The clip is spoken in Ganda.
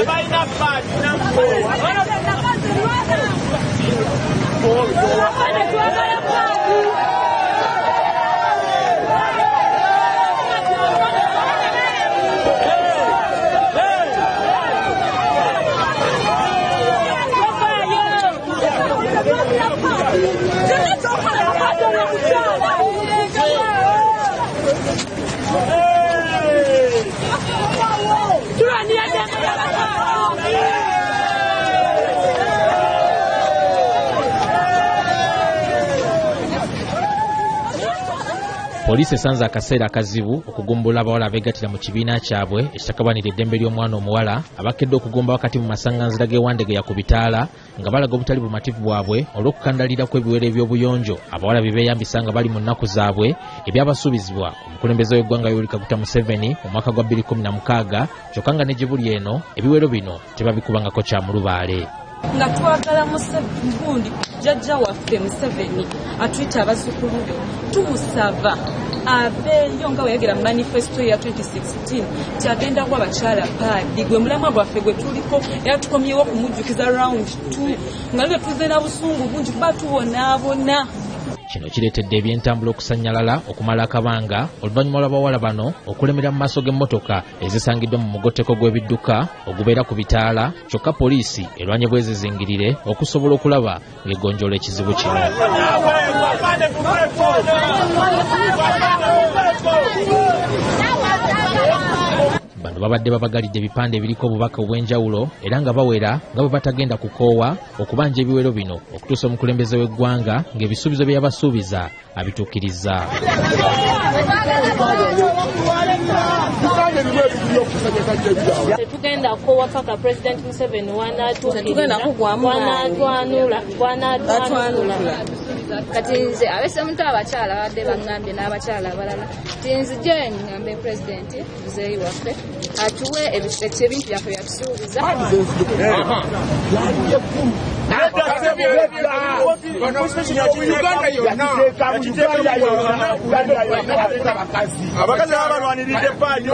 Poliisi esanze akaseera akazibu okugumbula abawala abeegattira mu kibiina kyabwe ekitakabanira eddembe ly'omwana omuwala abakedde okugumba wakati mu masaŋŋanzira g'Ewandegeya ku bitaala nga balaga obutali bumativu bwabwe olw'okukandalira kw'ebiwere by'obuyonjo abawala bye beeyambisa nga bali mu nnaku zaabwe ebyabasuubizibwa omukulembeze w'eggwanga Yoweri Kaguta Museveni mu mwaka gwa 2016 kyokka nga ne gye buli eno ebiwero bino tebabikubangako kya mulubaale. Nga twagala Museveni jjajja waffe Museveni atuyita abazzukulu be tumusaba abeeyo nga weyagira mu manifesto ya 2016 kyagenda kuba abakyala paadi gwe mulamwa gwaffe gwe tuliko era tukomyewo kumujjukiza round 2 nga lwe tuze na busungu bungi kuba tubonaabona. Kino kireetedde ebyentambula okusannyalala okumala akabanga oluvannyuma lw'abawala bano okulemera mu maaso g'emmotoka ezisangiddwa mu mugotteko gw'ebidduka ogubeera ku bitaala kyokka poliisi erwanye bwezizingirire okusobola okulaba ng'egonjoola ekizibu kino. Bano babadde babagalidde ebipande ebiriko obubaka obw'enjawulo era nga bawera nga bwe batagenda kukoowa okubanja ebiwero bino okutuusa omukulembeze w'eggwanga ng'ebisuubizo bye yabasuubiza abituukiriza. Tugenda kukoowa paka President Museveni wanaatwanula kati nze abese muntu abakyala badde bangambye n'abakyala abalala ti nzije ngambe President muzeeyi waffe atuwe ebintu byaffe byatusuubiza. Abakazi abalwaniridde ebbaajo